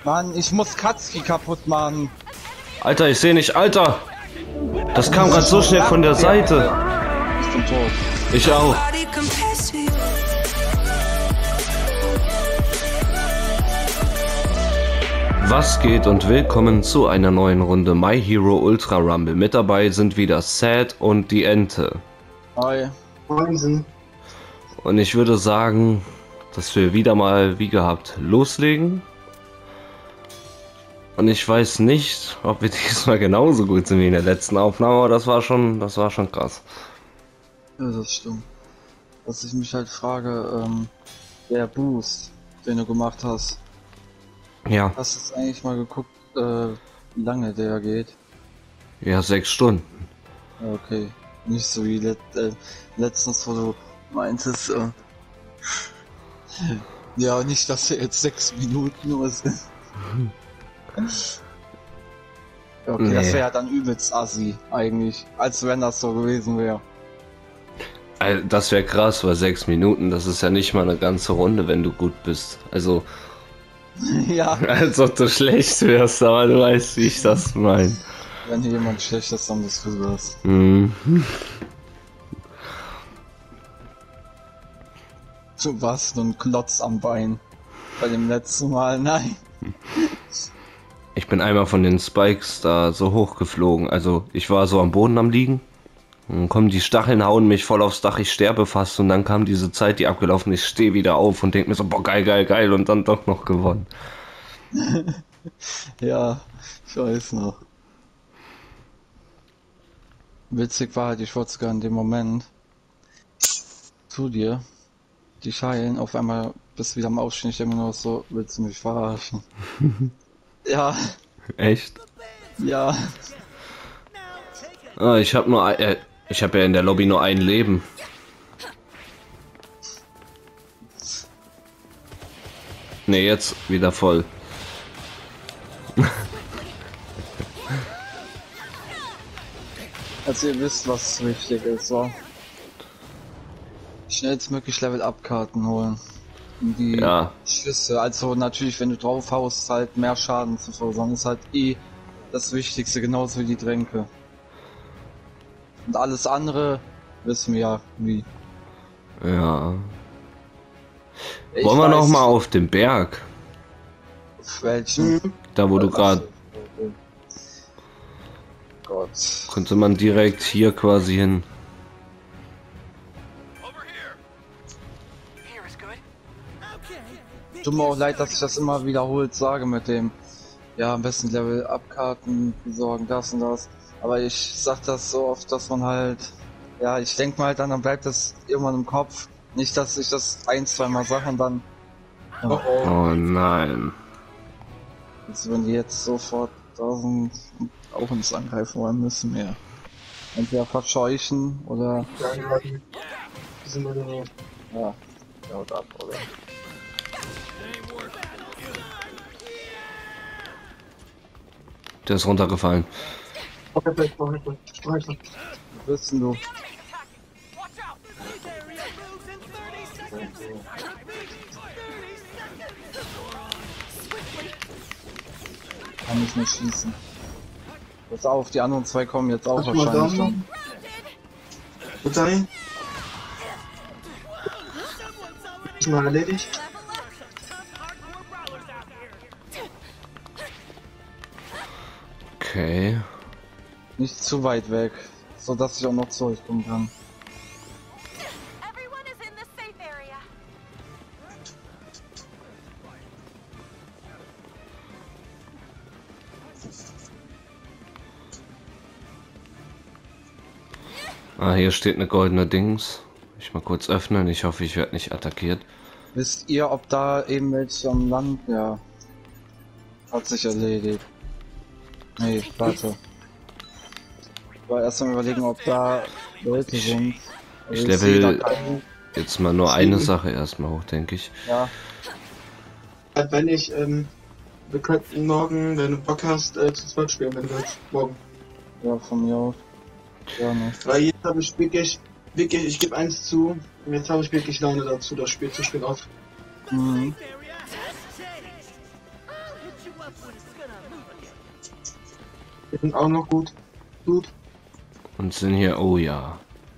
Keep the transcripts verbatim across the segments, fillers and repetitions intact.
Mann, ich muss Katsuki kaputt machen. Alter, ich sehe nicht. Alter! Das kam gerade so schnell von der Seite. Ich bin tot. Ich auch. Was geht und willkommen zu einer neuen Runde My Hero Ultra Rumble. Mit dabei sind wieder Sad und die Ente. Hi. Wahnsinn. Und ich würde sagen, dass wir wieder mal wie gehabt loslegen. Und ich weiß nicht, ob wir diesmal genauso gut sind wie in der letzten Aufnahme, aber das war schon, das war schon krass. Ja, das stimmt. Was ich mich halt frage, ähm, der Boost, den du gemacht hast. Ja. Hast du jetzt eigentlich mal geguckt, äh, wie lange der geht? Ja, sechs Stunden. Okay. Nicht so wie let äh, letztens, wo du meintest, äh, ja, nicht, dass wir jetzt sechs Minuten nur sind. Okay, Nee. das wäre ja dann übelst assi, eigentlich. Als wenn das so gewesen wäre. Also, das wäre krass, weil sechs Minuten, das ist ja nicht mal eine ganze Runde, wenn du gut bist. Also, Ja, als ob du schlecht wärst, aber du weißt, wie ich das meine. wenn hier jemand schlecht ist, dann bist du das. Mhm. Du warst nur ein Klotz am Bein. Bei dem letzten Mal, nein. Ich bin einmal von den Spikes da so hochgeflogen. Also, ich war so am Boden am Liegen. Und dann kommen die Stacheln, hauen mich voll aufs Dach, ich sterbe fast. Und dann kam diese Zeit, die abgelaufen ist, ich stehe wieder auf und denke mir so, boah, geil, geil, geil. Und dann doch noch gewonnen. Ja, ich weiß noch. Witzig war halt, ich wollte sogar in dem Moment zu dir die Scheilen, auf einmal bist du wieder am Aufstehen, ich denke mir nur so, willst du mich verarschen? Ja, Echt? ja. Ah, ich habe nur, ein- äh, ich habe ja in der Lobby nur ein Leben. Ne, jetzt wieder voll. Also ihr wisst, was wichtig ist, so. Schnellstmöglich Level-Up-Karten holen. Um die Ja. Schüsse, also natürlich, wenn du drauf haust, halt mehr Schaden zu verursachen, ist halt eh das Wichtigste, genauso wie die Tränke. Und alles andere wissen wir ja, wie. Ja. Ich Wollen wir noch weiß, mal auf den Berg? auf welchen. Da wo du gerade, Okay. Gott. könnte man direkt hier quasi hin. Tut mir auch leid, dass ich das immer wiederholt sage mit dem, ja, am besten Level-Up-Karten besorgen, das und das. Aber ich sag das so oft, dass man halt, ja, ich denke mal halt dann, dann bleibt das irgendwann im Kopf. Nicht, dass ich das ein, zwei Mal sage und dann, Oh oh. Oh nein. also wenn die jetzt sofort da sind und auch uns angreifen wollen, müssen wir entweder verscheuchen oder, Ja, die warten. Die sind alle noch. ja, haut ab, oder? Der ist runtergefallen. Okay, vielleicht, okay, vielleicht. Streifen. Wo bist denn du? Kann nicht mehr schießen. Pass auf, die anderen zwei kommen jetzt auch Hast du mal wahrscheinlich da? dann. Gut sein? Ist mal erledigt. Okay. Nicht zu weit weg, so dass ich auch noch zu euch kommen kann. Everyone is in the safe area. Ah, hier steht eine goldene Dings. Ich mal kurz öffnen. Ich hoffe, ich werde nicht attackiert. Wisst ihr, ob da eben welche am Land? Ja. Hat sich erledigt. Nee, warte. Ich war erst mal überlegen, ob da Leute sind. Ich Also sehe level da keine. jetzt mal nur eine Sache erstmal hoch, denke ich. Ja, Wenn ich, ähm, wir könnten morgen, wenn du Bock hast, äh, zu zweit spielen, wenn du willst. Morgen. ja, von mir aus. Gerne. Weil jetzt habe ich wirklich, wirklich, ich gebe eins zu, und jetzt habe ich wirklich Laune dazu, das Spiel zu spielen auf. Mhm. Wir sind auch noch gut. Gut. Und sind hier, oh ja.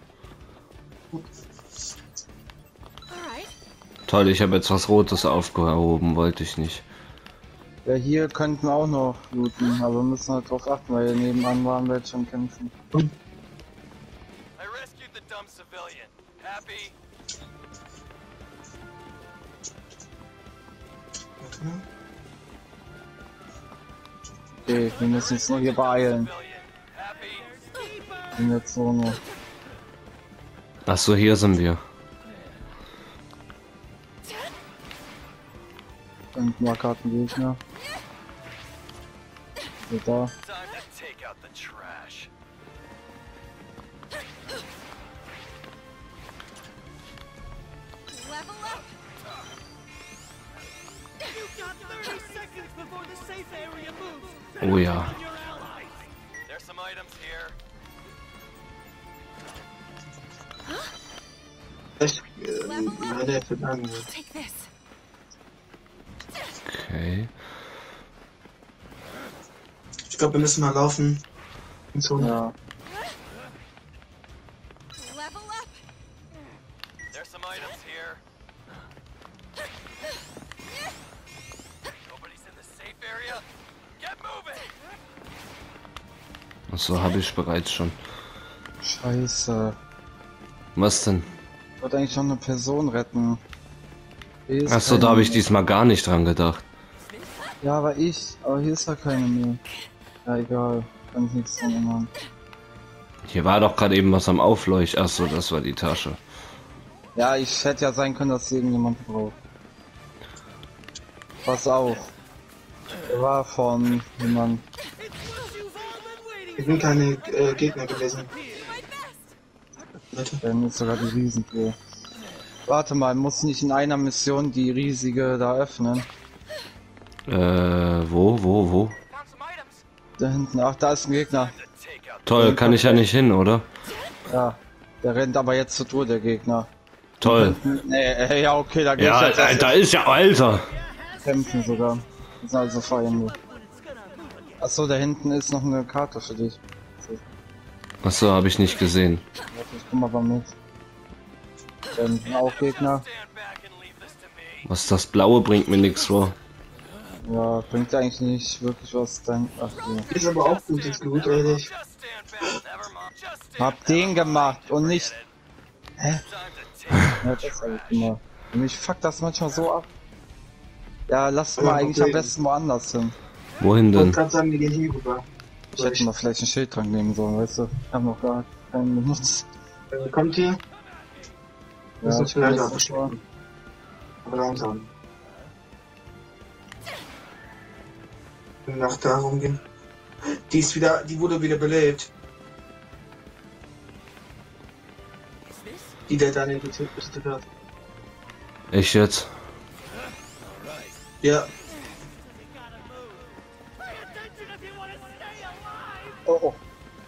Toll, ich habe jetzt was Rotes aufgehoben, wollte ich nicht. Ja, hier könnten wir auch noch looten, aber wir müssen halt drauf achten, weil hier nebenan waren wir jetzt schon kämpfen. Und Okay, wir müssen uns nur hier beeilen. Wir sind jetzt so noch. Ach so, hier sind wir. Und mal gerade ein Gegner. So, da. Oh ja. echt, äh, meine Vergangenheit. Okay. Ich glaube, wir müssen mal laufen. Und so. Ja. Ach so, habe ich bereits schon. Scheiße. Was denn? Ich wollte eigentlich schon eine Person retten. Hier ist Ach so, da keine habe ich mehr. diesmal gar nicht dran gedacht. Ja, aber ich. Aber hier ist ja keine mehr. Ja, egal. Kann ich nichts dran ändern. Hier war doch gerade eben was am Aufleuchten. Ach so, das war die Tasche. Ja, ich hätte ja sein können, dass irgendjemand braucht. Pass auf. Der war von jemand. Es sind keine äh, Gegner gewesen. Bitte. Dann ist sogar die Riesentür. Warte mal, muss nicht in einer Mission die riesige da öffnen? Äh, wo, wo, wo? Da hinten. Ach, da ist ein Gegner. Toll, kann ich ja nicht hin, oder? Ja. Der rennt aber jetzt zur Tour, der Gegner. Toll. Nee, äh, ja, okay, da gehe Ja, ich jetzt erst da ist ja, Alter. kämpfen sogar. Das sind also Feinde. Achso, da hinten ist noch eine Karte für dich. Ach so, habe ich nicht gesehen. Warte, ich komm aber mit. Ähm, auch Gegner. Was das Blaue bringt mir nichts vor. Ja, bringt eigentlich nicht wirklich was dann. Ach so. Ist aber auch gut, ist gut, ehrlich. Hab den gemacht und nicht. Hä? Ja, das hab ich gemacht. Und mich fuckt das manchmal so ab. Ja, lass mal eigentlich am besten woanders hin. Wohin Ich wollte denn? gerade sagen, wir gehen hier rüber. Ich hätte mal vielleicht einen Schildtrank nehmen sollen, weißt du? Ich hab noch gar keinen benutzt. Äh, kommt hier? Ja, Das ist ich will vielleicht das auch nicht bestimmt. Aber langsam. Nach da rumgehen. Die ist wieder, die wurde wieder belebt. Die der Daniel getötet hat. Ich jetzt? Ja, Oh, oh.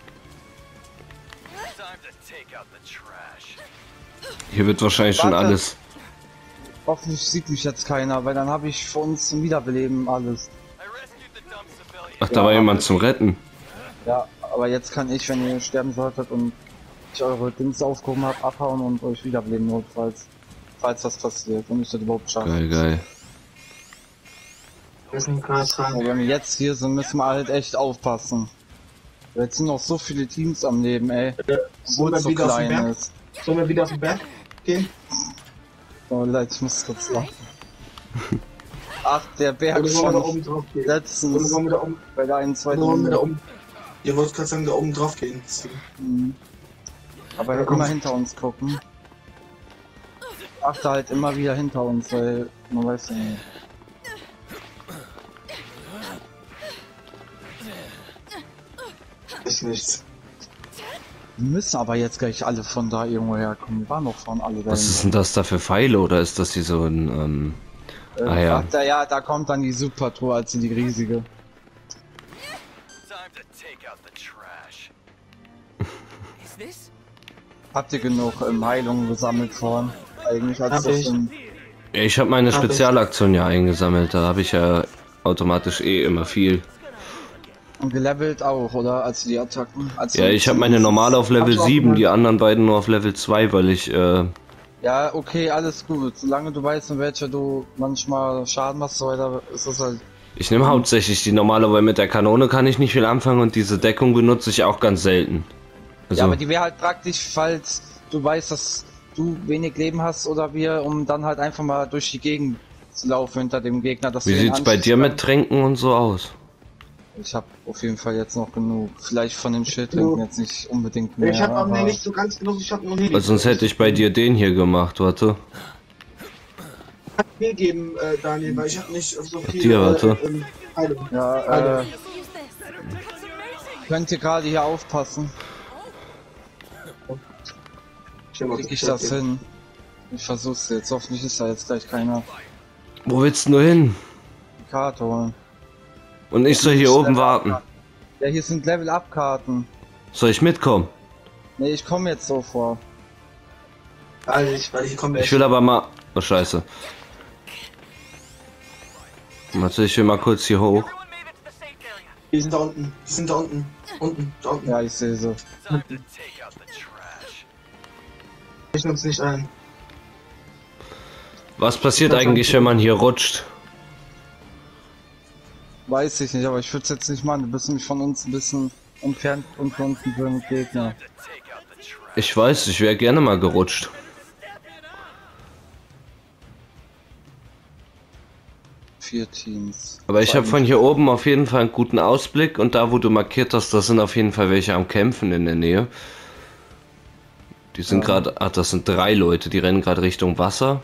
Hier wird wahrscheinlich schon Warte. alles. Hoffentlich sieht mich jetzt keiner, weil dann habe ich für uns zum Wiederbeleben alles. Ach, da war jemand zum Retten. Ja, aber jetzt kann ich, wenn ihr sterben solltet und ich eure Dings aufgehoben habe, abhauen und euch wiederbeleben, notfalls. Falls was passiert und ich das überhaupt schaffe. Geil, geil. wir sind Kreis Aber rein. wenn wir jetzt hier sind, müssen wir halt echt aufpassen. Jetzt sind noch so viele Teams am Leben, ey. Obwohl Sollen es so wir wieder auf den klein Berg? ist. Sollen wir wieder auf den Berg gehen? Oh leid, ich muss kurz lachen. Ach, der Berg Oder wollen wir da schon oben drauf gehen? Oder letztens wollen wir da oben, bei der einen, zweiten oder wollen wir da Runde. oben? Ihr wollt gerade sagen, da oben drauf gehen. Mhm. Aber Ja, immer komm. hinter uns gucken. Achte halt immer wieder hinter uns, weil man weiß ja nicht. Ist nichts. Wir müssen aber jetzt gleich alle von da irgendwo herkommen. Wir waren doch von alle da. Was ist denn das da für Pfeile oder ist das hier so ein, ähm, äh, ah ja. Ach, da, ja, da kommt dann die Super-Tour, also die riesige. Habt ihr genug ähm, Heilungen gesammelt vorhin? Eigentlich als Hab das ich. in, ich habe meine Hab ich. Spezialaktion ja eingesammelt, da habe ich ja automatisch eh immer viel. Und gelevelt auch, oder? Also die Attacken. Also Ja, ich habe meine normale auf Level sieben, die anderen beiden nur auf Level zwei, weil ich, äh... Ja, okay, alles gut. Solange du weißt, in welcher du manchmal Schaden machst, so weiter, ist das halt... Ich nehme hauptsächlich die normale, weil mit der Kanone kann ich nicht viel anfangen und diese Deckung benutze ich auch ganz selten. Also, ja, aber die wäre halt praktisch, falls du weißt, dass du wenig Leben hast oder wir, um dann halt einfach mal durch die Gegend zu laufen hinter dem Gegner. Dass wie du ihn sieht's bei dir anschießen mit Tränken und so aus? Ich habe auf jeden Fall jetzt noch genug. Vielleicht von den Schildtränken jetzt nicht unbedingt mehr. Ich habe aber aber- nee, nicht so ganz genug, ich habe nur Heli. Weil sonst hätte ich bei dir den hier gemacht, warte. Mir geben, äh, Daniel, weil ich habe nicht so viel. Dir, warte. Äh, ähm, Heilung. Ja, äh, Heilung. könnt ihr gerade hier aufpassen? Ich hab mal Krieg ich gecheckt, das ja. hin? Ich versuch's jetzt. Hoffentlich ist da jetzt gleich keiner. Wo willst du hin? Die Karte holen. Und ich soll hier oben warten. Ja, hier sind Level-Up-Karten. Soll ich mitkommen? Ne, ich komme jetzt so vor. Weil ich, weil ich komme Ich will aber mal... Oh, scheiße. Warte, ich will mal kurz hier hoch. Die sind da unten. Die sind da unten. Unten, da unten. Ja, ich sehe so. Ich uns nicht ein. Was passiert eigentlich, wenn man hier rutscht? Weiß ich nicht, aber ich würde es jetzt nicht machen. Du bist nämlich von uns ein bisschen entfernt und von unten für den Gegner. Ich weiß, ich wäre gerne mal gerutscht. Vier Teams. Aber ich habe von hier oben auf jeden Fall einen guten Ausblick und da, wo du markiert hast, das sind auf jeden Fall welche am Kämpfen in der Nähe. Die sind Ja. gerade, ach, das sind drei Leute, die rennen gerade Richtung Wasser.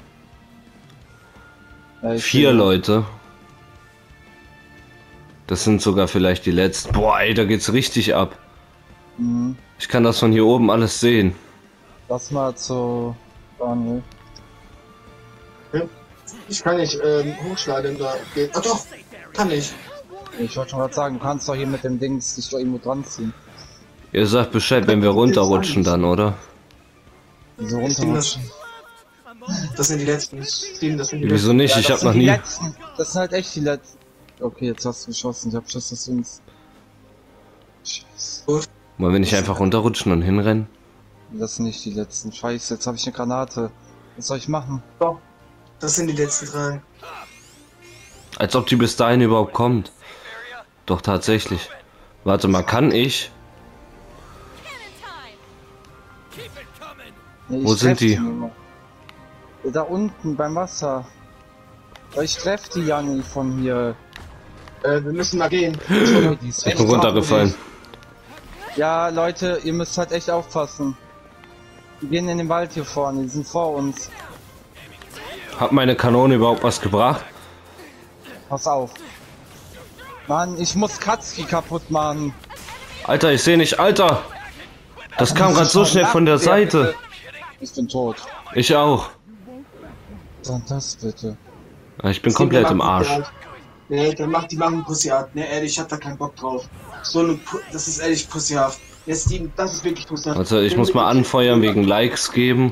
Ja, ich Vier sehe- Leute. Das sind sogar vielleicht die letzten. Boah, ey, da geht's richtig ab. Mhm. Ich kann das von hier oben alles sehen. Lass mal zu Daniel. Ich kann nicht ähm, hochschlagen, da geht. Ach doch, kann ich. Ich wollte schon gerade sagen, du kannst doch hier mit dem Dings dich doch irgendwo dran ziehen. Ihr sagt Bescheid, wenn wir runterrutschen dann, oder? Wieso Das sind das, runterrutschen? das sind die letzten. Steven, das sind die Wieso letzten. nicht? Ja, Ich das hab sind noch die nie... Letzten. Das sind halt echt die letzten. Okay, jetzt hast du geschossen. Ich hab Schiss, dass du uns... Scheiße. Wollen wir nicht einfach runterrutschen und hinrennen? Das sind nicht die letzten. Scheiße, jetzt habe ich eine Granate. Was soll ich machen? Doch, das sind die letzten drei. Als ob die bis dahin überhaupt kommt. Doch tatsächlich. Warte mal, kann ich? Nee, ich Wo sind treff die? nicht mehr. Ja, da unten beim Wasser. Weil ich treff die ja nicht von hier. Äh, wir müssen mal gehen. Die ist Ich echt bin runtergefallen. Ja, Leute, ihr müsst halt echt aufpassen. Die gehen in den Wald hier vorne, die sind vor uns. Hat meine Kanone überhaupt was gebracht? Pass auf. Mann, ich muss Katski kaputt machen. Alter, ich sehe nicht. Alter! Das kam gerade so schnell von der Seite. Ich bin tot. Ich auch. Was ist denn das bitte? Ich bin komplett im Arsch. Nee, dann macht die machen Pussyart. Ne, ehrlich, ich hab da keinen Bock drauf. So eine Pu das ist ehrlich pussyhaft. Jetzt Steven, das ist wirklich pussyhaft. Also ich muss mal anfeuern wegen Likes geben.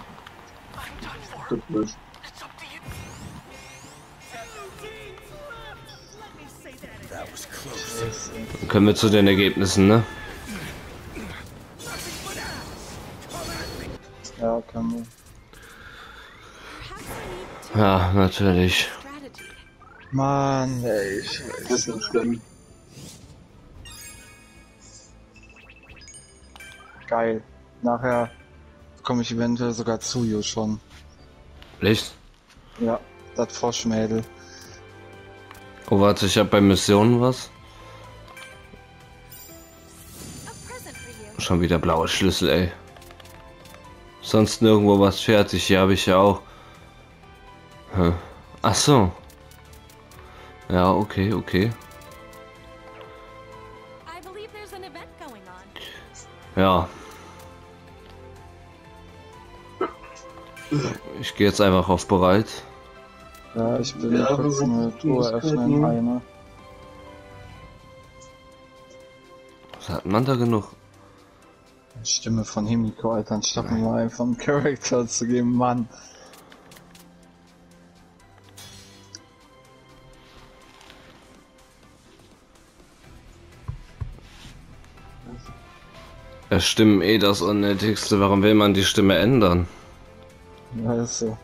Dann können wir zu den Ergebnissen, ne? Ja, kann man. Ja, natürlich. Mann, ey, ich Das ist nicht schlimm. geil. Nachher komme ich eventuell sogar zu you schon. Echt? Ja, das Froschmädel. Oh, warte, ich habe bei Missionen was. Schon wieder blaue Schlüssel, ey. Sonst nirgendwo was fertig. Hier habe ich ja auch. Hm. Ach so. Ja, okay, okay. Ja. Ich gehe jetzt einfach auf bereit. Ja, ich bin Ja, kurz aber eine so Tour viel öffnen, Möglichkeiten. eine. Was hat man da genug? Stimme von Himiko, Alter, anstatt mir mal einfach einen Charakter zu geben, Mann. Ja, Stimmen eh das Unnötigste. Warum will man die Stimme ändern? Ja, ist so.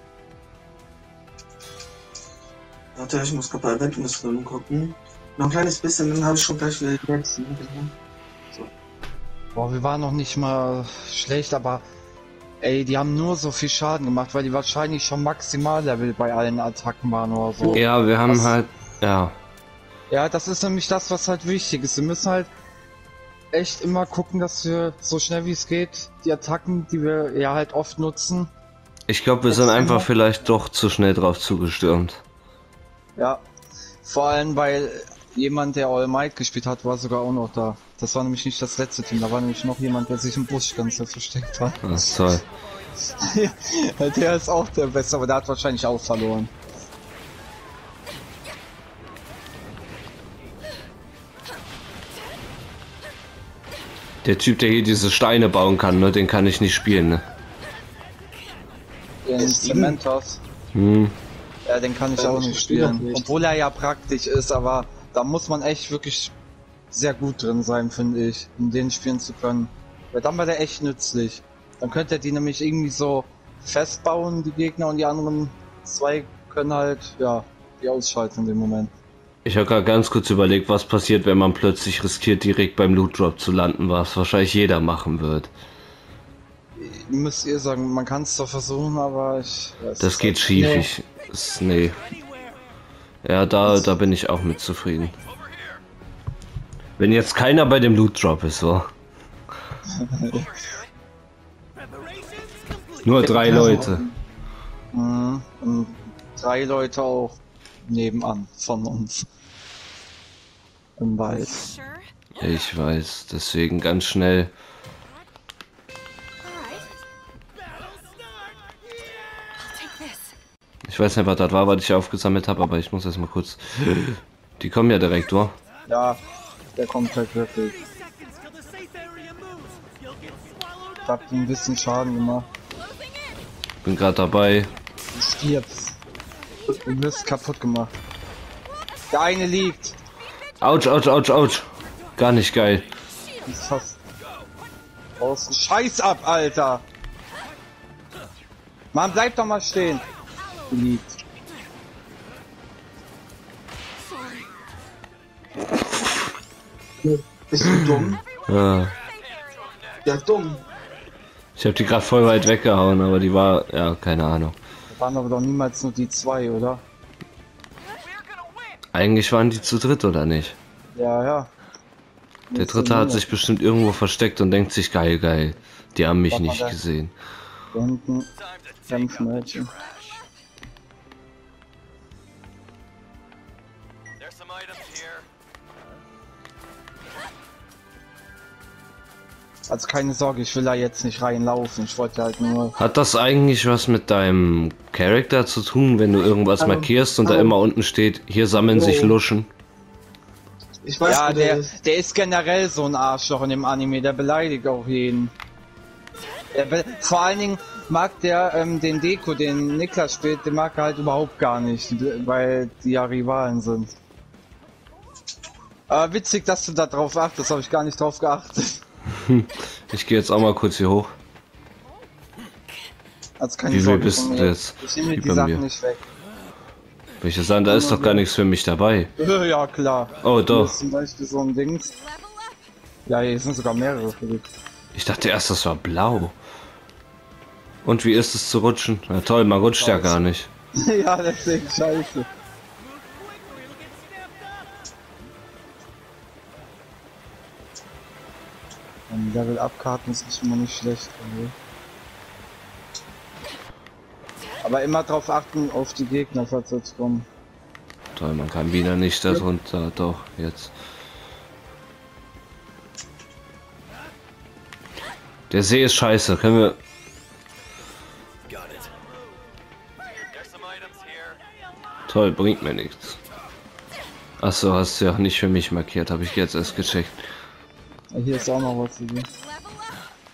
Warte, ich muss gerade bei Event-Missionen gucken. Noch ein kleines bisschen, dann habe ich schon gleich wieder die letzten. So. Boah, wir waren noch nicht mal schlecht, aber ey, die haben nur so viel Schaden gemacht, weil die wahrscheinlich schon Maximallevel bei allen Attacken waren oder so. Ja, wir haben Was? halt... Ja. Ja, das ist nämlich das, was halt wichtig ist. Wir müssen halt echt immer gucken, dass wir so schnell wie es geht die Attacken, die wir ja halt oft nutzen. Ich glaube, wir Jetzt sind einfach immer- vielleicht doch zu schnell drauf zugestürmt. Ja, vor allem weil jemand, der All Might gespielt hat, war sogar auch noch da. Das war nämlich nicht das letzte Team, da war nämlich noch jemand, der sich im Busch ganz so versteckt hat. Das ist toll. Der ist auch der Beste, aber der hat wahrscheinlich auch verloren. Der Typ, der hier diese Steine bauen kann, ne, den kann ich nicht spielen, ne? Den Ist Cementos. Hm. Ja, den kann ich Ja, auch ich nicht spiel doch spielen. nicht. Obwohl er ja praktisch ist, aber da muss man echt wirklich sehr gut drin sein, finde ich, um den spielen zu können. Weil dann war der echt nützlich. Dann könnte er die nämlich irgendwie so festbauen, die Gegner, und die anderen zwei können halt, ja, die ausschalten in dem Moment. Ich habe gerade ganz kurz überlegt, was passiert, wenn man plötzlich riskiert, direkt beim Loot Drop zu landen, was wahrscheinlich jeder machen wird. Müsst ihr sagen, man kann es doch versuchen, aber ich... Ja, es Das ist geht halt- schief. Nee. Ich, ist, nee. Ja, da, da bin ich auch mit zufrieden. Wenn jetzt keiner bei dem Loot Drop ist, so. Nur drei Leute. Mhm. Und drei Leute auch nebenan von uns. Im Wald. Sure? Ich weiß, deswegen ganz schnell. Alright. I'll take this. Ich weiß nicht, was das war, was ich aufgesammelt habe, aber ich muss erst mal kurz. Die kommen ja direkt, oder? Ja, der kommt halt wirklich. Ich hab ihm ein bisschen Schaden gemacht. Bin gerade dabei. Du stirbst. Du wirst kaputt gemacht. Der eine liegt. Autsch, autsch, autsch, autsch. Gar nicht geil. Ist fast draußen. Scheiß ab, Alter! Mann, bleib doch mal stehen. Du liegt. Bist du dumm? Ja. Ja, dumm. Ich habe die gerade voll weit weggehauen, aber die war, ja, keine Ahnung. Da waren aber doch niemals nur die zwei, oder? Eigentlich waren die zu dritt, oder nicht? Ja, ja. Der dritte hat sich bestimmt irgendwo versteckt und denkt sich, geil, geil. Die haben mich Warte mal, nicht da- gesehen. Da hinten kämpfen Mädchen. There's some items here. Also keine Sorge, ich will da jetzt nicht reinlaufen. Ich wollte halt nur... Hat das eigentlich was mit deinem Charakter zu tun, wenn du irgendwas Hallo. markierst und da Hallo. immer unten steht, hier sammeln sich Hallo. Luschen? Ich weiß, Ja, wo der der, ist. der ist generell so ein Arschloch in dem Anime, der beleidigt auch jeden. Der be Vor allen Dingen mag der ähm, den Deko, den Niklas spielt, den mag er halt überhaupt gar nicht, weil die ja Rivalen sind. Aber witzig, dass du da drauf achtest, habe ich gar nicht drauf geachtet. Ich gehe jetzt auch mal kurz hier hoch. Also keine Wie viel Sorge bist von du mir. jetzt? Ich nehme mir Wie die bei Sachen mir. nicht weg. Welche sagen, da ist doch gar nichts für mich dabei. Ja, klar. Oh, Hier doch. ist zum Beispiel so ein Dings. Level up. Ja, hier sind sogar mehrere für dich. Ich dachte erst, das war blau. Und wie ist es zu rutschen? Na toll, man rutscht ja gar nicht. Ja, deswegen scheiße. Ein Level-Up-Karten ist nicht immer nicht schlecht. Also. Aber immer drauf achten auf die Gegner, falls jetzt kommen. Toll, man kann wieder nicht darunter. Doch, jetzt. Der See ist scheiße. Können wir... There's some items here. Toll, bringt mir nichts. Achso, hast du ja nicht für mich markiert, habe ich jetzt erst gecheckt. Ja, hier ist auch noch was für dich. Level up.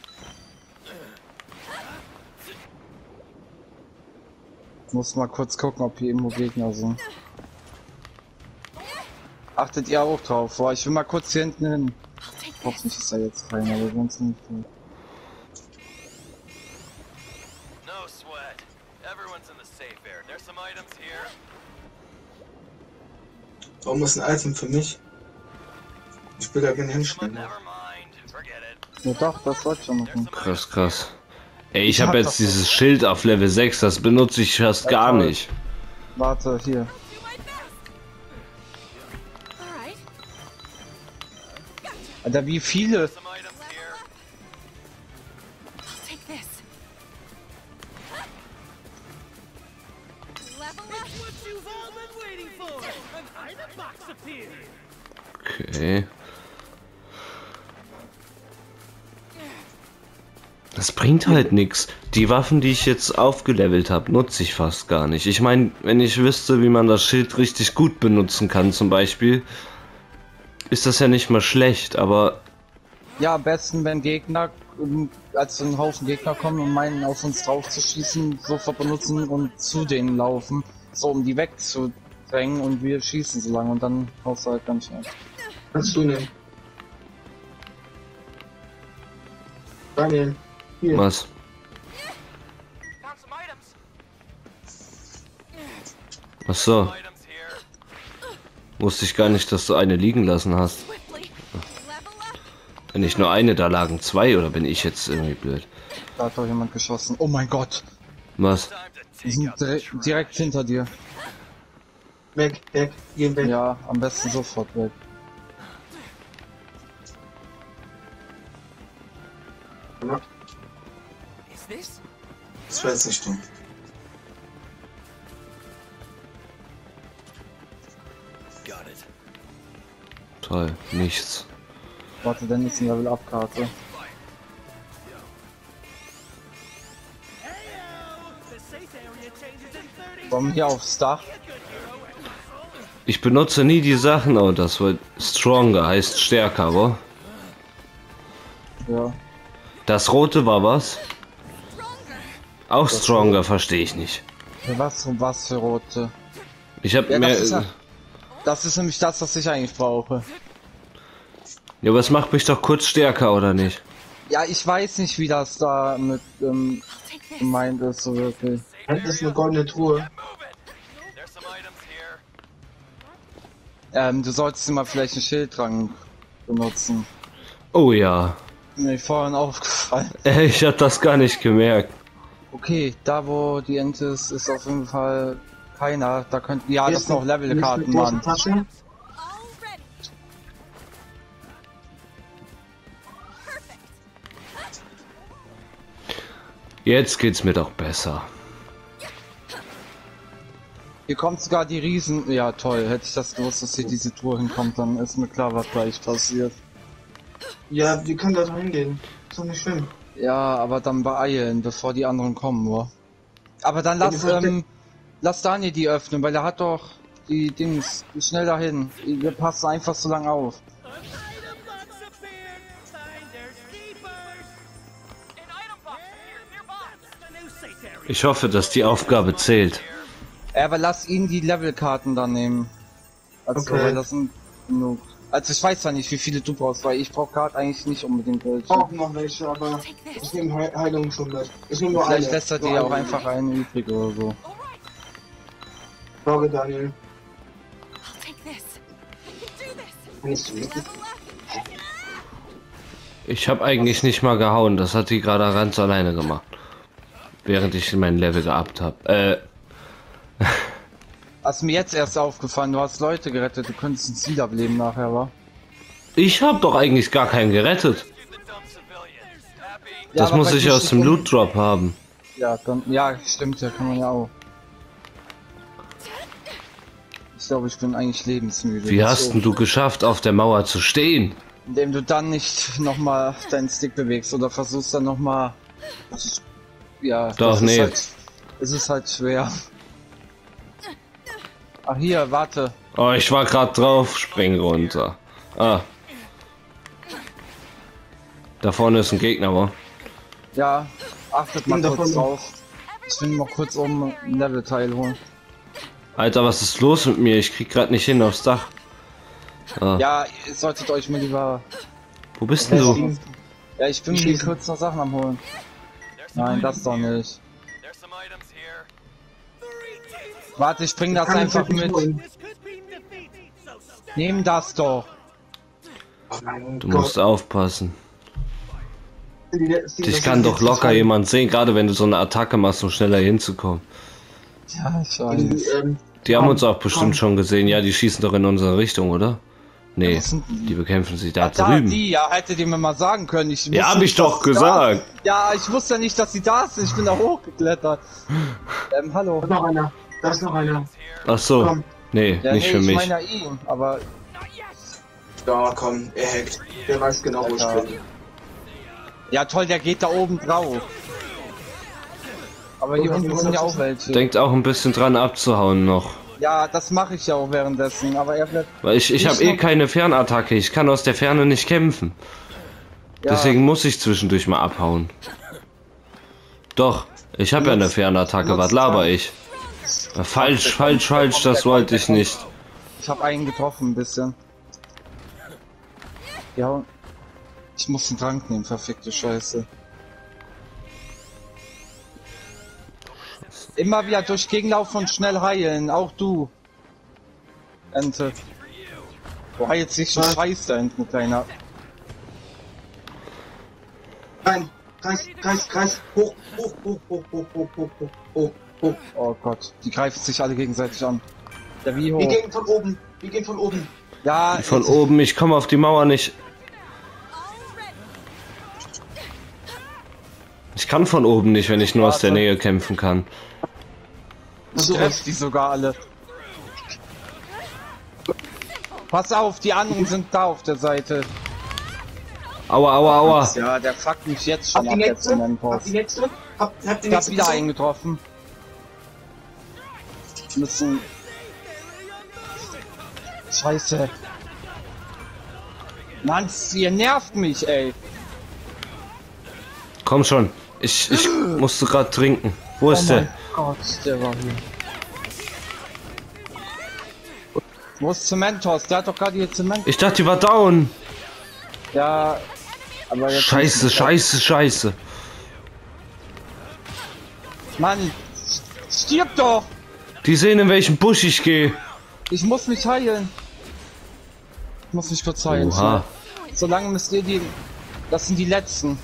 Muss mal kurz gucken, ob hier irgendwo Gegner sind. Achtet ihr auch drauf? Boah, ich will mal kurz hier hinten hin. I'll take this. Hoffentlich ist da jetzt keiner, aber sonst nicht viel. No sweat. Everyone's in the safe area. There's some items here. Warum ist ein Item für mich? Ich will da gerne But hinstellen. never mind. Forget it. Ja doch, das sollte schon machen. Krass, krass. Ey, ich Ich habe hab jetzt das- dieses Schild auf Level sechs, das benutze ich fast gar toll. nicht. Warte, hier. Do my best. All right. Alter, wie viele? Some items here. I'll take this. Level up. What you've all been waiting for! An item box appeared! Okay. Das bringt halt nichts. Die Waffen, die ich jetzt aufgelevelt habe, nutze ich fast gar nicht. Ich meine, wenn ich wüsste, wie man das Schild richtig gut benutzen kann, zum Beispiel, ist das ja nicht mal schlecht, aber Ja, am besten, wenn Gegner, ähm, als ein Haufen Gegner kommen und meinen, auf uns drauf zu schießen, sofort benutzen und zu denen laufen, so um die wegzudrängen und wir schießen so lange und dann haust du halt ganz schnell. Kannst du nehmen. Daniel, hier. was? Found some items. Ach so, Items here. wusste ich gar nicht, dass du eine liegen lassen hast. Swiftly. Level up. Wenn nicht nur eine, da lagen zwei, oder bin ich jetzt irgendwie blöd? Da hat doch jemand geschossen. Oh mein Gott! Was? Time to Die take sind out the dire trash. direkt hinter dir. Weg, weg, gehen weg. Ja, am besten sofort weg. Is this? Das war jetzt nicht dumm. Got it. Toll, nichts. Warte, dann ist eine Level-Up-Karte. Heyo! The safe area changes in thirty. Komm hier aufs Dach. Ich benutze nie die Sachen, oh, das wird stronger, heißt stärker, aber Ja. das rote war was? Stronger. Auch stronger, verstehe ich nicht. Ja, Was, was für rote? Ich habe Ja, mir, das ist, ja, das ist nämlich das, was ich eigentlich brauche. ja, aber es macht mich doch kurz stärker, oder nicht? Ja, ich weiß nicht, wie das da mit ähm, I'll take this. gemeint ist, so wirklich. Das ist eine goldene Truhe. Move it. There's some items here. Ähm, du solltest immer vielleicht einen Schilddrang benutzen. Oh ja, Mir vorhin aufgefallen. ich hab das gar nicht gemerkt. Okay, da wo die Ente ist, ist auf jeden Fall keiner. Da könnten, ja, Hier das ist sind noch eine- hier ist eine Levelkarten, große Mann. Tasche. All ready. Perfect. Jetzt geht's mir doch besser. Hier kommt sogar die Riesen. Ja, toll. Hätte ich das gewusst, dass hier diese Tour hinkommt, dann ist mir klar, was gleich passiert. Ja, wir können da hingehen. Ist doch nicht schlimm. Ja, aber dann beeilen, bevor die anderen kommen, nur. Aber dann lass, Ja, die ähm, lass Daniel die öffnen, weil er hat doch die Dings. Geh schnell dahin. Wir passen einfach so lange auf. An item box appeared! Finders keepers! An item box here nearby. That's the new safe area. Ich hoffe, dass die Aufgabe zählt. Ja, aber lass ihn die Levelkarten dann nehmen. Also, Okay. weil das sind genug. Also ich weiß zwar nicht, wie viele du brauchst, weil ich brauche gerade eigentlich nicht unbedingt welche. Ich brauche noch welche, aber Take ich this. nehme He Heilung schon mit. Ich nehme nur Vielleicht eine. lässt er Nur dir auch eine. einfach einen übrig oder so. All right. Sorry, Daniel. I'll take this. I can do this. Kannst du Level up. Ich habe eigentlich nicht mal gehauen, das hat die gerade ganz alleine gemacht. Während ich mein Level geabt habe. Äh, Hast mir jetzt erst aufgefallen, du hast Leute gerettet, du könntest uns wiederbeleben nachher, wa? ich habe doch eigentlich gar keinen gerettet. To the dumb civilians. Happy? Ja, Das aber muss weil ich du aus dem schon- Loot Drop haben. Ja, dann, ja, stimmt, ja, kann man ja auch. Ich glaube, ich bin eigentlich lebensmüde. Wie Das hast ist denn du geschafft, auf der Mauer zu stehen? Indem du dann nicht nochmal deinen Stick bewegst oder versuchst dann nochmal. Ja, Doch, das nee. Ist halt, es ist halt schwer. Ach hier, warte. Oh, ich war gerade drauf, spring runter. Ah. Da vorne ist ein Gegner, wa? Ja, achtet mal bin kurz davon- drauf. Ich will mal kurz oben ein Levelteil holen. Alter, was ist los mit mir? Ich krieg grad nicht hin aufs Dach. Ah. Ja, ihr solltet euch mal lieber Wo bist denn du? Ja, ich bin mir kurz noch Sachen am holen. Nein, das doch nicht. There's some items here. Warte, ich bring das Kann ich einfach nicht mit. holen. This could be defeated, so stay. Nehm das doch. Oh mein Du Gott. musst aufpassen. Die- die- Dich das kann ist doch jetzt locker total- jemand sehen, gerade wenn du so eine Attacke machst, um schneller hinzukommen. Ja, ich Die, weiß. ähm, Die haben Komm, uns auch bestimmt komm. schon gesehen. Ja, die schießen doch in unsere Richtung, oder? Nee, Was sind die? die bekämpfen sich da Da, drüben. die, ja, hättet ihr mir mal sagen können. Ich Ja, wusste hab ich nicht, doch dass sie da gesagt. sind. Ja, ich wusste ja nicht, dass sie da sind. Ich bin da hochgeklettert. Ähm, hallo. Da ist noch einer. Da ist noch einer. Ach so, Komm. nee, Ja, nicht nee, für ich mich. meine ja ihn, aber Ja, komm, er hackt. Der weiß genau, wo ich Alter. bin. ja toll, der geht da oben drauf. Aber hier Und unten was sind ja ist auch das? welche. Denkt auch ein bisschen dran abzuhauen noch. Ja, das mache ich ja auch währenddessen, aber er bleibt. Weil ich, ich Nicht habe eh noch- keine Fernattacke. Ich kann aus der Ferne nicht kämpfen. Ja, Deswegen muss ich zwischendurch mal abhauen. Doch, ich habe ja eine Fernattacke. Was laber ich? Ja, falsch, falsch, falsch. Das wollte ich nicht. ich habe einen getroffen ein bisschen. Ja, ich muss einen Trank nehmen, verfickte Scheiße. Immer wieder durch Gegenlauf und schnell heilen, auch du. Ente. Du heilst dich schon Was? scheiße da hinten, kleiner. Nein, Kreis, Kreis, Kreis. Hoch, hoch, hoch, hoch, hoch, hoch, hoch, hoch, hoch, hoch. Oh Gott, die greifen sich alle gegenseitig an. Ja, wie Wir hoch? gehen von oben. Wir gehen von oben. Ja, Von ich- oben, ich komme auf die Mauer nicht. Ich kann von oben nicht, wenn ich nur aus der Nähe kämpfen kann. Ich treff die sogar alle. Pass auf, die anderen sind da auf der Seite. Aua, aua, aua. Ja, der fuckt mich jetzt Habt schon die ab, der nächste? Habt Zementpost. die nächste? Habt, habt die Ich hab nächste? wieder gesehen? einen getroffen. Müssen. Scheiße. Mann, ihr nervt mich, ey. Komm schon. Ich, ich musste gerade trinken. Wo ist Oh der? mein Gott, der war hier. Wo ist Zementos? Der hat doch gerade hier Zement. Ich dachte, die war down. Ja, aber jetzt. Scheiße, scheiße, scheiße. Mann, stirb doch! Die sehen, in welchen Busch ich gehe. Ich muss mich heilen. Ich muss mich kurz heilen. Oha. Solange müsst ihr die. Das sind die letzten.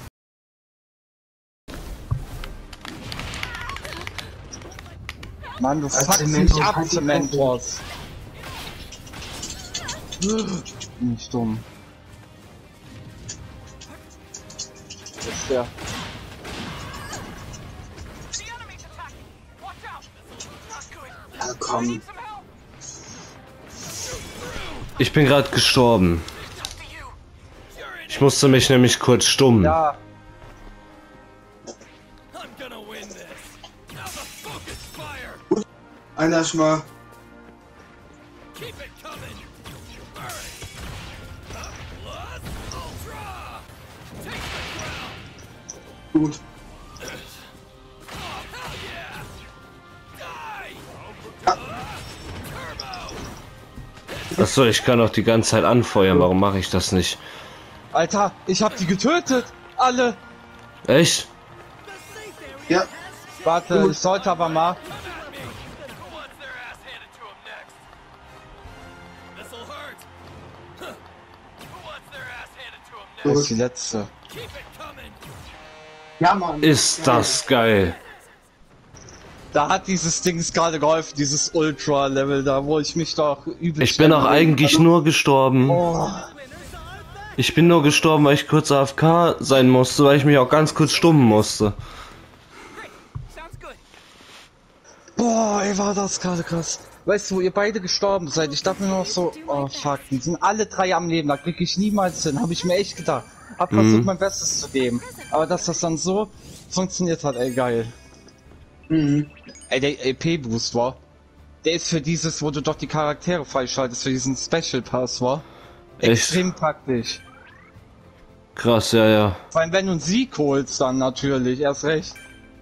Mann, du Als fuckst Zementos, mich ab, halt die Zementos. Nicht dumm. Das ist der. The enemy's attacking. Watch out. Not good. Ja, komm. Ich bin gerade gestorben. Ich musste mich nämlich kurz stummen. Ja, I'm gonna win this. Now the focus fire. Einer ist mal. Keep it coming. Alright. Up plus ultra. Take the ground. Gut. Oh hell yeah. Die. Turbo. Achso, ich kann auch die ganze Zeit anfeuern. Warum mache ich das nicht? Alter, ich hab die getötet. Alle. Echt? Ja. Warte, ich sollte aber mal. Who wants their ass handed to 'em next? This'll hurt. Who wants their ass handed to 'em next? Das ist die letzte. Keep it coming. Ja, Mann. Ist das geil. Da hat dieses Ding gerade geholfen, dieses Ultra-Level da, wo ich mich doch übel. Ich bin auch eigentlich nur gestorben. Oh, Ich bin nur gestorben, weil ich kurz A F K sein musste, weil ich mich auch ganz kurz stummen musste. Sounds good. boah, ey, war das gerade krass. Weißt du, wo ihr beide gestorben seid? Ich dachte mir noch so, oh fuck, die sind alle drei am Leben, da krieg ich niemals hin, habe ich mir echt gedacht. Hab versucht, Mhm. mein Bestes zu geben. Aber dass das dann so funktioniert hat, ey, geil. Mhm. Ey, der E P-Boost war. Der ist für dieses, wo du doch die Charaktere freischaltest, für diesen Special Pass war. Echt? Extrem praktisch. Krass, ja, ja. Vor allem, wenn du einen Sieg holst, dann natürlich, erst recht.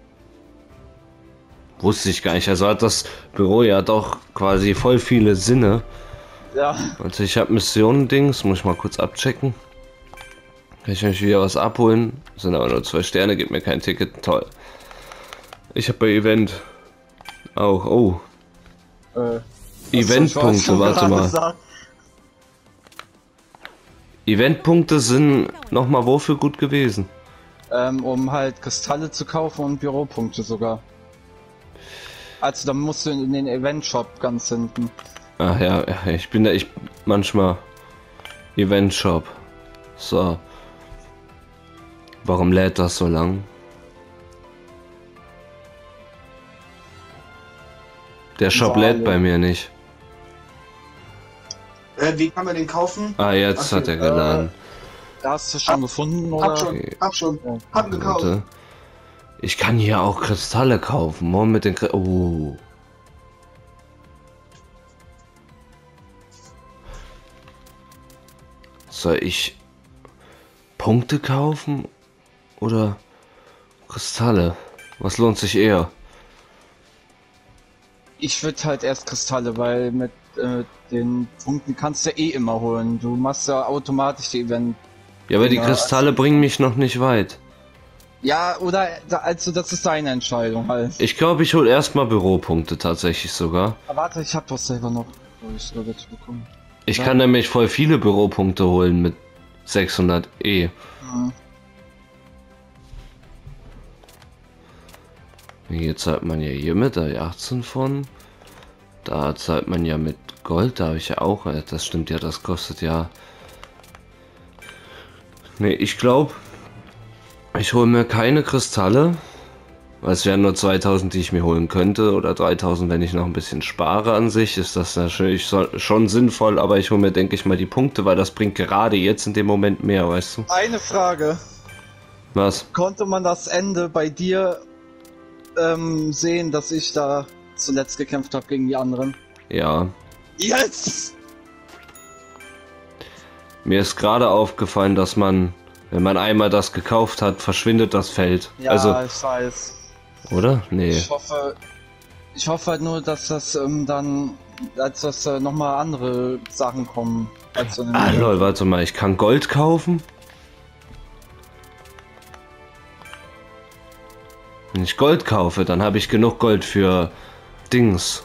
Wusste ich gar nicht. Also hat das Büro ja doch quasi voll viele Sinne. Ja. Also ich habe Missionen-Dings, muss ich mal kurz abchecken. Kann ich mich wieder was abholen? Sind aber nur zwei Sterne, gibt mir kein Ticket. Toll. Ich habe bei Event auch. Oh. Äh, Eventpunkte, warte mal. Sagen? Eventpunkte sind nochmal wofür gut gewesen? Ähm, um halt Kristalle zu kaufen und Büropunkte sogar. Also dann musst du in den Event-Shop ganz hinten. Ach ja, ich bin da, ich manchmal Event-Shop. So. Warum lädt das so lang? Der Shop So, lädt ja. bei mir nicht. Äh, wie kann man den kaufen? Ah, jetzt Okay, hat er geladen. Da hast du schon Hab- gefunden, Hab oder? schon, Okay. hab schon, hab gekauft. Warte. Ich kann hier auch Kristalle kaufen. Morgen mit den Kri Oh. Soll ich Punkte kaufen oder Kristalle? Was lohnt sich eher? Ich würde halt erst Kristalle, weil mit äh, den Punkten kannst du eh immer holen. Du machst ja automatisch die Event. Ja, aber die Ja, Kristalle bringen mich noch nicht weit. Ja, oder da- also das ist deine Entscheidung halt. Ich glaube, ich hole erstmal Büropunkte tatsächlich sogar. Aber warte, ich hab doch selber noch. Oh, ich soll das bekommen. Ich Ja. kann nämlich voll viele Büropunkte holen mit sechshundert E. Mhm. Hier zahlt man ja hier mit, da hab ich achtzehn von. Da zahlt man ja mit Gold, da habe ich ja auch. äh, Das stimmt ja, das kostet ja. Ne, ich glaube, ich hole mir keine Kristalle. Weil es wären nur zweitausend, die ich mir holen könnte. Oder dreitausend, wenn ich noch ein bisschen spare an sich. Ist das natürlich so- schon sinnvoll. Aber ich hole mir, denke ich mal, die Punkte, weil das bringt gerade jetzt in dem Moment mehr, weißt du? Eine Frage. Was? Konnte man das Ende bei dir ähm, sehen, dass ich da zuletzt gekämpft habe gegen die anderen? Ja. Yes! Mir ist gerade aufgefallen, dass man, wenn man einmal das gekauft hat, verschwindet das Feld. Ja, Also, ich weiß. oder? Nee. Ich hoffe, ich hoffe halt nur, dass das ähm, dann, als dass äh, nochmal andere Sachen kommen. Als so Ah, lol, warte mal, ich kann Gold kaufen? Wenn ich Gold kaufe, dann habe ich genug Gold für Dings.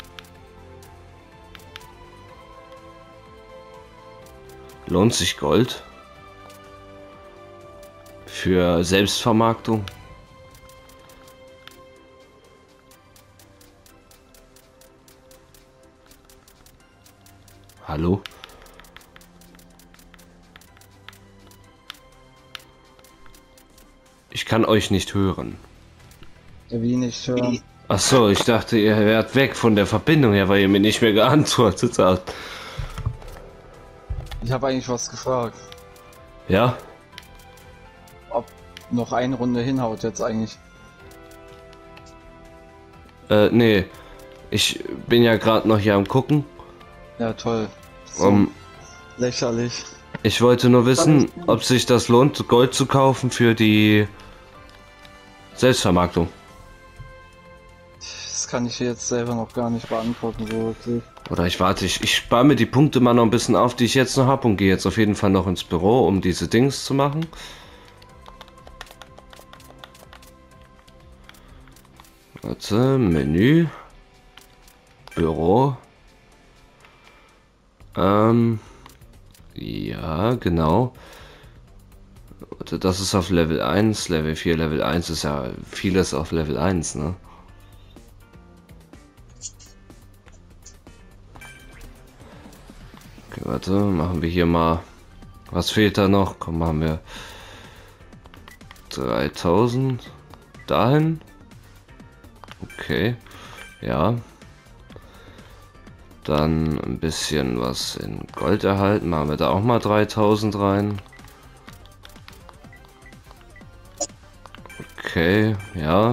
Lohnt sich Gold? Für Selbstvermarktung? Hallo? Ich kann euch nicht hören. Wie nicht hören. Ach so, ich dachte, ihr wärt weg von der Verbindung her, weil ihr mir nicht mehr geantwortet habt. Ich habe eigentlich was gefragt. Ja? Ob noch eine Runde hinhaut jetzt eigentlich. Äh, nee. Ich bin ja gerade noch hier am gucken. Ja, toll. So Um, lächerlich. ich wollte nur wissen, ob sich das lohnt, Gold zu kaufen für die Selbstvermarktung. Das kann ich jetzt selber noch gar nicht beantworten, so wirklich. Oder ich warte, ich, ich spare mir die Punkte mal noch ein bisschen auf, die ich jetzt noch habe und gehe jetzt auf jeden Fall noch ins Büro, um diese Dings zu machen. Warte, Menü. Büro. Ähm. Ja, genau. Warte, das ist auf Level eins, Level vier, Level eins ist ja vieles auf Level eins, ne? Okay, warte, machen wir hier mal. Was fehlt da noch? Komm, machen wir dreitausend dahin. Okay, ja. Dann ein bisschen was in Gold erhalten. Machen wir da auch mal dreitausend rein. Okay, ja.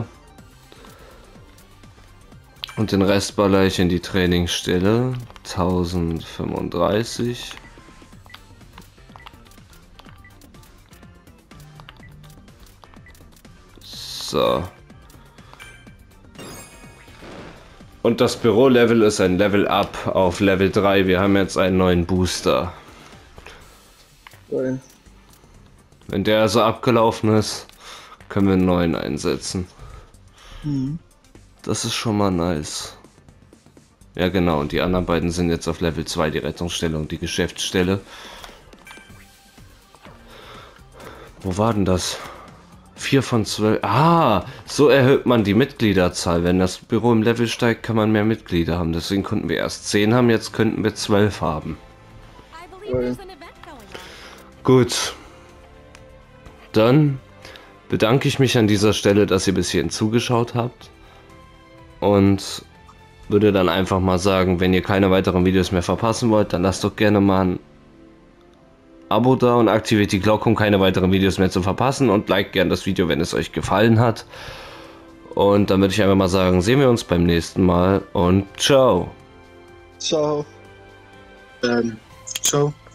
Und den Rest baller ich in die Trainingsstelle. tausendfünfunddreißig. So. Und das Büro-Level ist ein Level Up auf Level drei. Wir haben jetzt einen neuen Booster. Cool. Wenn der also abgelaufen ist, können wir einen neuen einsetzen. Mhm. Das ist schon mal nice. Ja genau, und die anderen beiden sind jetzt auf Level zwei, die Rettungsstelle und die Geschäftsstelle. Wo war denn das? vier von zwölf. Ah, so erhöht man die Mitgliederzahl. Wenn das Büro im Level steigt, kann man mehr Mitglieder haben. Deswegen konnten wir erst zehn haben, jetzt könnten wir zwölf haben. I believe there's an event going on. Gut. Dann bedanke ich mich an dieser Stelle, dass ihr bis hierhin zugeschaut habt. Und würde dann einfach mal sagen, wenn ihr keine weiteren Videos mehr verpassen wollt, dann lasst doch gerne mal ein Abo da und aktiviert die Glocke, um keine weiteren Videos mehr zu verpassen, und liked gern das Video, wenn es euch gefallen hat. Und dann würde ich einfach mal sagen, sehen wir uns beim nächsten Mal und ciao. Ciao. Ähm, ciao.